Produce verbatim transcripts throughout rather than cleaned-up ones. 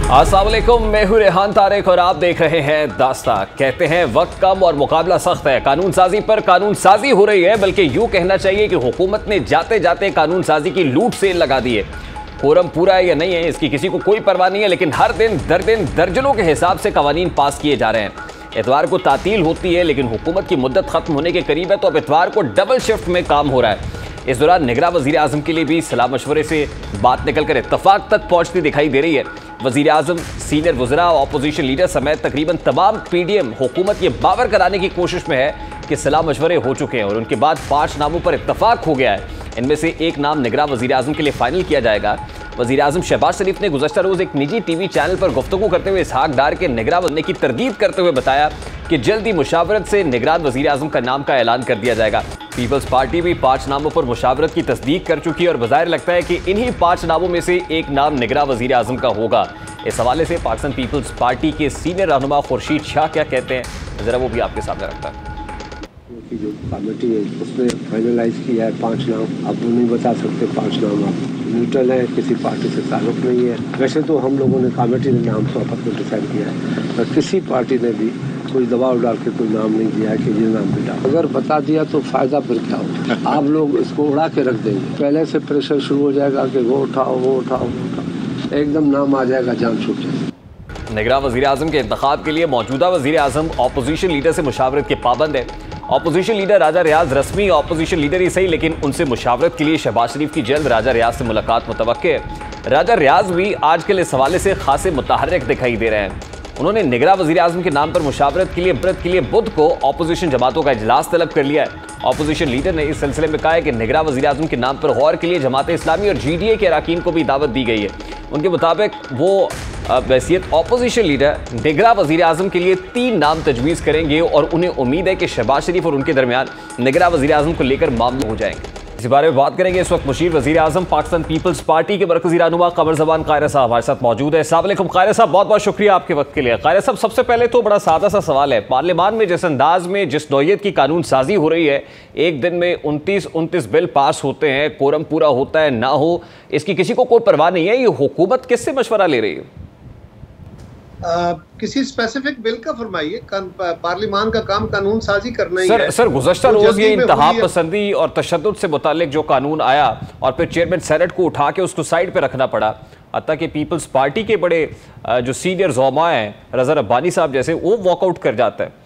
अस्सलाम वालेकुम, मैं हूं रेहान तारिक और आप देख रहे हैं दास्ता। कहते हैं वक्त कम और मुकाबला सख्त है। कानून साजी पर कानून साजी हो रही है, बल्कि यूं कहना चाहिए कि हुकूमत ने जाते जाते कानून साजी की लूट सेल लगा दी है। कोरम पूरा है या नहीं है इसकी किसी को कोई परवाह नहीं है, लेकिन हर दिन दर दिन दर्जनों के हिसाब से कवानीन पास किए जा रहे हैं। इतवार को तातील होती है, लेकिन हुकूमत की मुद्दत खत्म होने के करीब है, तो अब इतवार को डबल शिफ्ट में काम हो रहा है। इस दौरान निगरान वजीर आजम के लिए भी सलाह मशवरे से बात निकलकर इत्तफाक तक पहुंचती दिखाई दे रही है। वजीर आजम, सीनियर वज़रा, अपोजिशन लीडर समेत तकरीबन तमाम पी डी एम हुकूमत ये बावर कराने की कोशिश में है कि सलाह मशवरे हो चुके हैं और उनके बाद पाँच नामों पर इत्तफाक हो गया है। इनमें से एक नाम निगरान वजीर आजम के लिए फाइनल किया जाएगा। वजीर आजम शहबाज शरीफ ने गुज़श्ता रोज़ एक निजी टी वी चैनल पर गुफ्तगू करते हुए इसहाक डार के निगरान बनने की तरगीब करते हुए बताया कि जल्दी मुशावरत से निगरान वजीर आजम का नाम का ऐलान कर दिया जाएगा। पीपल्स पार्टी भी पाँच नामों पर मुशावरत की तस्दीक कर चुकी है और बज़ाहिर लगता है कि इन्हीं पाँच नामों में से एक नाम निगरान वजीर आजम का होगा। इस हवाले से पाकिस्तान पीपल्स पार्टी के सीनियर रहनुमा खुर्शीद शाह क्या कहते हैं, ज़रा वो भी आपके सामने रखता है। की जो कमेटी है उसने फाइनलाइज किया है पांच नाम। अब वो नहीं बता सकते पांच नाम, आप न्यूट्रल है, किसी पार्टी से ताल्लुक नहीं है। वैसे तो हम लोगों ने कमेटी ने नाम तो आपस में डिसाइड किया है, पर किसी पार्टी ने भी कोई दबाव डाल के कोई नाम नहीं दिया है कि ये नाम बेटा। अगर बता दिया तो फायदा फिर क्या होगा? आप लोग इसको उड़ा के रख देंगे, पहले से प्रेशर शुरू हो जाएगा कि वो उठाओ वो उठाओ वो उठाओ, एकदम नाम आ जाएगा, जान छूट जाएगी। निगरान वजीर आजम के इंतखाब के लिए मौजूदा वजीर आजम अपोजिशन लीडर से मुशावरत के पाबंद है। अपोजिशन लीडर राजा रियाज रस्मी अपोजिशन लीडर ही सही, लेकिन उनसे मुशावरत के लिए शहबाज शरीफ की जल्द राजा रियाज से मुलाकात मुतवक्के है। राजा रियाज भी आजकल इस हवाले से खासे मुतहर्रिक दिखाई दे रहे हैं। उन्होंने निगरान वजीर आजम के नाम पर मुशावरत के लिए ब्रत के लिए बुध को अपोजिशन जमातों का इजलास तलब कर लिया है। अपोजिशन लीडर ने इस सिलसिले में कहा है कि निगरान वजीर आजम के नाम पर गौर के लिए जमात इस्लामी और जी डी ए के अरकान को भी दावत दी गई है। उनके मुताबिक वो बहसीत अपोजिशन लीडर निगरान वजीर आजम के लिए तीन नाम तजवीज़ करेंगे और उन्हें उम्मीद है कि शहबाज शरीफ और उनके दरमियान निगरान वजीर आजम को लेकर मामले हो जाएंगे। इसी बारे में बात करेंगे। इस वक्त मुशीर वजीर आजम पाकिस्तान पीपल्स पार्टी के मरकजी रहनुमा कमर ज़बान कायरा साहब हमारे साथ मौजूद है। अस्सलाम वालेकुम कायरा साहब, बहुत बहुत शुक्रिया आपके वक्त के लिए। कायरा साहब, सबसे पहले तो बड़ा सादा सा सवाल है, पार्लियामान में जिस अंदाज में जिस नौयत की कानून साजी हो रही है, एक दिन में उनतीस उनतीस बिल पास होते हैं, कोरम पूरा होता है ना हो, इसकी किसी को कोई परवाह नहीं है। ये हुकूमत किससे मशवरा ले रही है? आ, किसी स्पेसिफिक बिल का फरमाइए। पार्लियामान का काम कानून साजी करना ही सर, है। सर गुज़श्ता रोज़ ये इंतहा पसंदी और तशद्दुद से मुतालिक जो कानून आया और फिर चेयरमैन सेनेट को उठा के उसको साइड पे रखना पड़ा, हत्ता कि पीपल्स पार्टी के बड़े जो सीनियर ज़ौमा हैं, रज़ा रब्बानी साहब जैसे, वो वॉकआउट कर जाता है।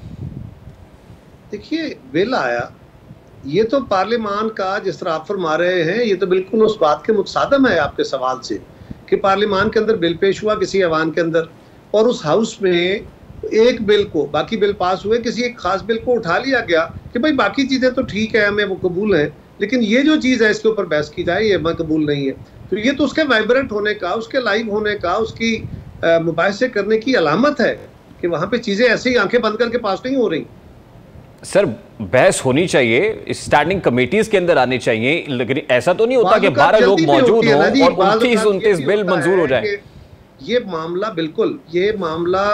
देखिए, बिल आया, ये तो पार्लियामान का, जिस तरह आप फरमा रहे हैं, ये तो बिल्कुल उस बात के मुतसादम है आपके सवाल से कि पार्लियामान के अंदर बिल पेश हुआ किसी ऐवान के अंदर, और उस हाउस में एक बिल को, बाकी बिल पास हुए, किसी एक खास बिल को उठा लिया गया कि भाई बाकी चीज़ें तो ठीक है, हमें वो कबूल है, लेकिन ये जो चीज़ है इसके ऊपर बहस की जाए, ये हमें कबूल नहीं है। तो ये तो उसके वाइब्रेंट होने का, उसके लाइव होने का, उसकी मुबाहिसे करने की अलामत है कि वहाँ पे चीज़ें ऐसे ही आंखें बंद करके पास नहीं हो रही। सर, बहस होनी चाहिए, स्टैंडिंग कमेटीज के अंदर आनी चाहिए, लेकिन ऐसा तो नहीं होता कि बारह लोग मौजूद हों और उनतीस उनतीस बिल मंजूर हो जाए। ये मामला बिल्कुल, ये मामला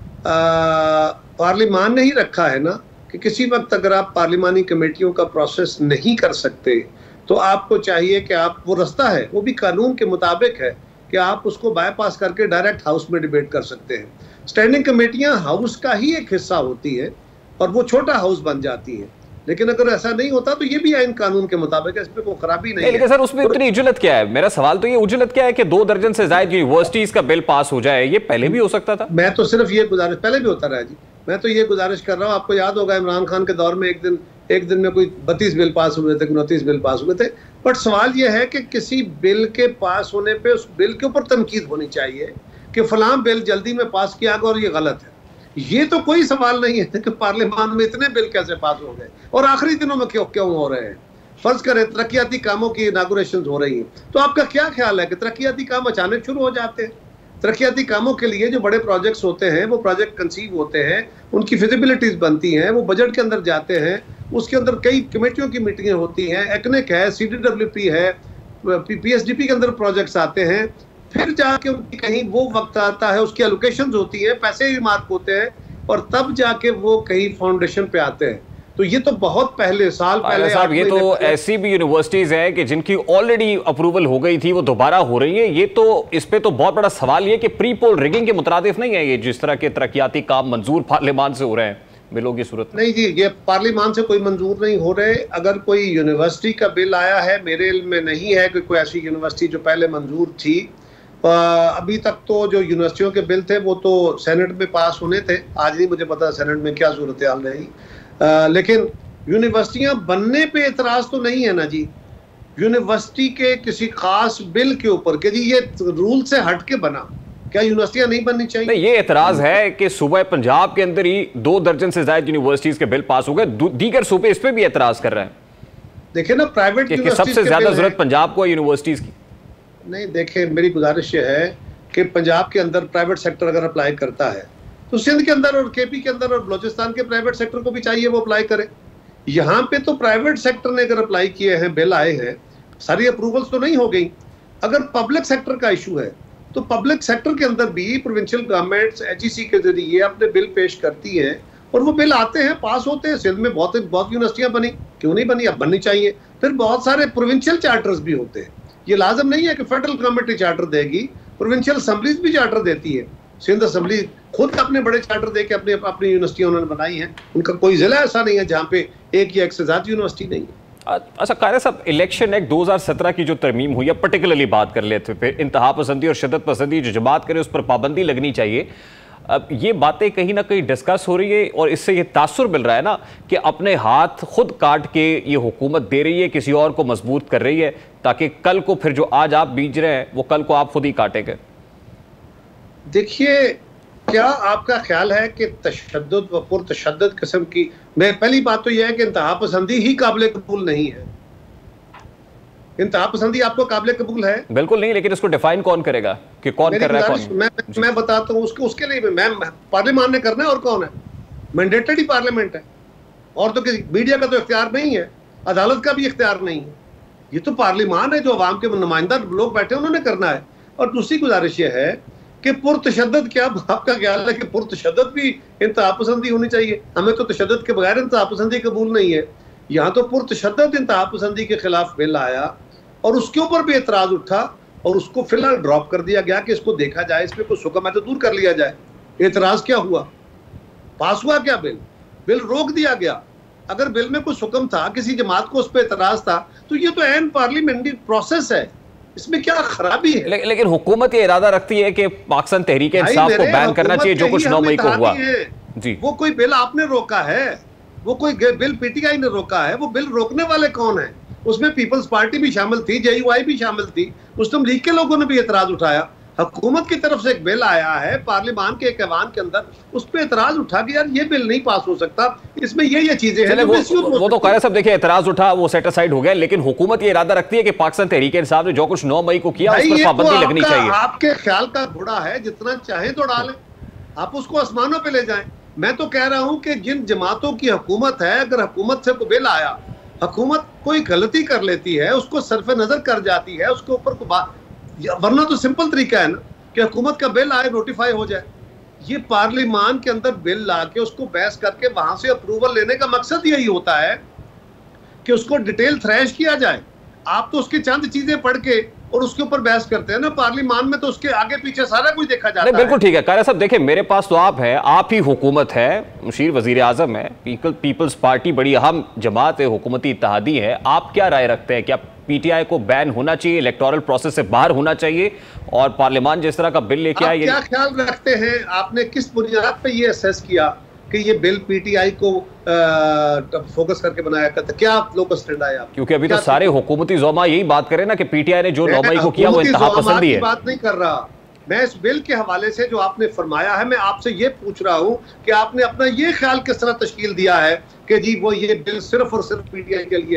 पार्लियामान ने ही रखा है ना कि किसी वक्त अगर आप पार्लियामानी कमेटियों का प्रोसेस नहीं कर सकते तो आपको चाहिए कि आप, वो रास्ता है, वो भी कानून के मुताबिक है कि आप उसको बाईपास करके डायरेक्ट हाउस में डिबेट कर सकते हैं। स्टैंडिंग कमेटियां हाउस का ही एक हिस्सा होती है और वो छोटा हाउस बन जाती है, लेकिन अगर ऐसा नहीं होता तो ये भी आइन कानून के मुताबिक है, इसमें कोई खराबी नहीं है। लेकिन सर, उसमें इतनी उजलत क्या है? मेरा सवाल तो ये उजलत क्या है कि दो दर्जन से ज्यादा यूनिवर्सिटीज का बिल पास हो जाए, ये पहले भी हो सकता था। मैं तो सिर्फ ये गुजारिश, पहले भी होता रहा जी, मैं तो ये गुजारिश कर रहा हूँ, आपको याद होगा इमरान खान के दौर में एक दिन एक दिन में कोई बत्तीस बिल पास हुए थे, उनतीस बिल पास हुए थे। बट सवाल ये है कि किसी बिल के पास होने पर उस बिल के ऊपर तनकीद होनी चाहिए कि फलां बिल जल्दी में पास किया गया और ये गलत है। ये तो कोई सवाल नहीं है कि पार्लियामान में इतने बिल कैसे पास हो गए और आखिरी दिनों में क्यों क्यों हो रहे हैं। फर्ज करें तरक्याती कामों की इनागुरेशन हो रही है, तो आपका क्या ख्याल है कि तरक्याती काम अचानक शुरू हो जाते हैं? तरक्याती कामों के लिए जो बड़े प्रोजेक्ट्स होते हैं, वो प्रोजेक्ट कंसीव होते हैं, उनकी फिजिबिलिटीज बनती हैं, वो बजट के अंदर जाते हैं, उसके अंदर कई कमेटियों की मीटिंगें होती हैं, एक्नेक है, सी डी डब्ल्यू पी है, पी एस डी पी के अंदर प्रोजेक्ट्स आते हैं, फिर जाके उनकी कहीं वो वक्त आता है, उसकी एलोकेशंस होती है, पैसे भी मार्क होते हैं और तब जाके वो कहीं फाउंडेशन पे आते हैं। तो ये तो बहुत पहले साल पहले साहब, ये तो ऐसी भी यूनिवर्सिटीज हैं कि जिनकी ऑलरेडी अप्रूवल हो गई थी, वो दोबारा हो रही है। ये तो इस पे तो बहुत बड़ा सवाल ये कि प्री पोल रिगिंग के मुताबिक नहीं है ये, जिस तरह के तरक्याती काम मंजूर पार्लियामान से हो रहे हैं बिलों की सूरत में। नहीं जी, ये पार्लियामान से कोई मंजूर नहीं हो रहे। अगर कोई यूनिवर्सिटी का बिल आया है, मेरे इल्म में नहीं है कि कोई ऐसी यूनिवर्सिटी जो पहले मंजूर थी। अभी तक तो जो यूनिवर्सिटियों के बिल थे वो तो सेनेट में पास होने थे। आज नहीं मुझे पता सेनेट में क्या सूरत हाल रही, आ, लेकिन यूनिवर्सिटियां बनने पे एतराज तो नहीं है ना जी। यूनिवर्सिटी के किसी खास बिल के ऊपर कि जी ये रूल से हट के बना, क्या यूनिवर्सिटियां नहीं बननी चाहिए? नहीं, ये एतराज है कि सूबे पंजाब के अंदर ही दो दर्जन से ज्यादा यूनिवर्सिटीज के बिल पास हो गए, दीगर सूबे इस पे भी एतराज कर रहे हैं। देखिए ना, प्राइवेट कि सबसे ज्यादा जरूरत पंजाब को है यूनिवर्सिटीज की। नहीं, देखिए मेरी गुजारिश ये है कि पंजाब के अंदर प्राइवेट सेक्टर अगर अप्लाई करता है तो सिंध के अंदर और केपी के अंदर और बलोचिस्तान के प्राइवेट सेक्टर को भी चाहिए वो अप्लाई करे। यहाँ पे तो प्राइवेट सेक्टर ने अगर अप्लाई किए हैं, बिल आए हैं, सारी अप्रूवल्स तो नहीं हो गई। अगर पब्लिक सेक्टर का इशू है तो पब्लिक सेक्टर के अंदर भी प्रोविंशियल गवर्नमेंट्स एचईसी के जरिए अपने बिल पेश करती हैं और वो बिल आते हैं, पास होते हैं। सिंध में बहुत बहुत यूनिवर्सिटियां बनी, क्यों नहीं बनी? अब बननी चाहिए। फिर बहुत सारे प्रोविंशियल चार्टर्स भी होते हैं। ये लाजम नहीं है कि फेडरल गवर्नमेंट ही चार्टर देगी, प्रोविंशियल असेंबलीज भी चार्टर देती है। सिंध असेंबली खुद अपने बड़े चार्टर दे के अपनी अपनी यूनिवर्सिटियां उन्होंने बनाई हैं। उनका कोई जिला ऐसा नहीं है जहाँ पे एक या एक से ज्यादा यूनिवर्सिटी नहीं है। अच्छा कायरा साहब, इलेक्शन एक्ट दो हज़ार सत्रह की जो तरमीम हुई है, पर्टिकुलरली बात कर लेते हैं, फिर इंतहा पसंदी और शिद्दत पसंदी जो जमात करे उस पर पाबंदी लगनी चाहिए। अब ये बातें कहीं ना कहीं डिस्कस हो रही है और इससे ये तासुर मिल रहा है ना कि अपने हाथ खुद काट के ये हुकूमत दे रही है, किसी और को मजबूत कर रही है, ताकि कल को फिर जो आज आप बीज रहे हैं वो कल को आप खुद ही काटेंगे। देखिए, क्या आपका ख्याल है कि तशद्दुद व पुरतशद्दुद किस्म की, मैं पहली बात तो यह है कि इंतहा पसंदी ही काबिल कबूल नहीं है। इंतहा पसंदी आपको काबिल कबूल है? बिल्कुल नहीं, लेकिन इसको डिफाइन कौन करेगा कि कौन कर रहा है कौन? मैं मैं बताता हूँ उसके उसके लिए मैं पार्लियामान ने करना है और कौन है? मैंडेटेड ही पार्लियामेंट है। और तो किसी मीडिया का तो इख्तियार नहीं है, अदालत का भी इख्तियार नहीं है। ये तो पार्लियामान है, जो अवाम के नुमाइंदा लोग बैठे उन्होंने करना है। और दूसरी गुजारिश ये है कि पुरतशद्दुद, क्या आपका ख्याल है कि पुरतशद्दुद भी इंतहा पसंदी होनी चाहिए? हमें तो तशद्दुद के बगैर इंतहा पसंदी कबूल नहीं है। यहाँ तो पुरतशद्दुद इंतहा पसंदी के खिलाफ बिल आया और उसके ऊपर भी एतराज उठा और उसको फिलहाल ड्रॉप कर दिया गया कि इसको देखा जाए, इस पर कोई सुकम है तो दूर कर लिया जाए। एतराज क्या हुआ? पास हुआ क्या बिल? बिल रोक दिया गया। अगर बिल में कोई सुकम था, किसी जमात को उस पर एतराज था, तो ये तो एन पार्लियामेंट्री प्रोसेस है, इसमें क्या खराबी है? ले, लेकिन हुकूमत ये इरादा रखती है कि पाकिस्तान तहरीक इंसाफ को बैन करना चाहिए, जो कुछ नौ मई को हुआ। जी, वो कोई बिल आपने रोका है? वो कोई बिल पीटीआई ने रोका है? वो बिल रोकने वाले कौन है? उसमें पीपल्स पार्टी भी शामिल थी, जेयूआई भी शामिल थी, मुस्लिम लीग के लोगों ने भी एतराज उठाया। हुकूमत की तरफ से एक बिल आया है पार्लियामान के एक ऐवान के अंदर, उस पर एतराज उठा कि यार ये बिल नहीं पास हो सकता, इसमें ये ये चीजें हैं। वो, वो, वो तो कायरा साहब देखिए, एतराज उठा, वो सेट असाइड हो गया, लेकिन हुकूमत ये इरादा रखती है कि पाकिस्तान तहरीक इंसाफ ने जो कुछ नौ मई को किया उस पर पाबंदी लगनी चाहिए। आपके ख्याल का घोड़ा है, जितना चाहे तो डालें, आप उसको आसमानों पे ले जाएं। मैं तो कह रहा हूं कि जिन जमातों की हुकूमत है, अगर हुकूमत से कोई बिल आया, हुकूमत कोई गलती कर लेती है, उसको सरफ नजर कर जाती है, उसके ऊपर को बात, वरना तो सिंपल तरीका है ना कि हुकूमत का बिल आए, नोटिफाई हो जाए। ये पार्लियामान के अंदर बिल लाके उसको बहस करके वहां से अप्रूवल लेने का मकसद यही होता है कि उसको डिटेल थ्रैश किया जाए। आप तो उसकी चंद चीजें पढ़ के और उसके ऊपर बहस करते हैं ना। पार्लियामान में तो उसके आगे पीछे सारा कुछ देखा जाता है। बिल्कुल ठीक है कायरा साहब, देखिए मेरे पास तो आप है, आप ही हुकूमत है, मुशीर वजीर आजम है, पीपल पीपल्स पार्टी बड़ी अहम जमात है, हुकूमती इत्तेहादी है। आप क्या राय रखते हैं? क्या पीटीआई को बैन होना चाहिए, इलेक्टोरल प्रोसेस से बाहर होना चाहिए, और पार्लियामान जिस तरह का बिल लेके आए? क्या ख्याल रखते हैं? आपने किस बुनियाद पे ये असेस किया कि ये बिल पीटीआई को आ, फोकस करके बनाया करता? क्या आप लोग का स्टैंड आया? क्योंकि अभी तो सारे हुकूमती ज़ोमा यही बात करें ना कि पीटीआई ने जो नौ मई को किया वो इंतहा पसंदी है। बात नहीं कर रहा मैं, इस बिल के हवाले से जो आपने फरमाया है, मैं आपसे ये पूछ रहा हूँ कि आपने अपना ये ख्याल किस तरह तश्कील दिया है कि जी वो ये बिल सिर्फ और सिर्फ पीटीआई के लिए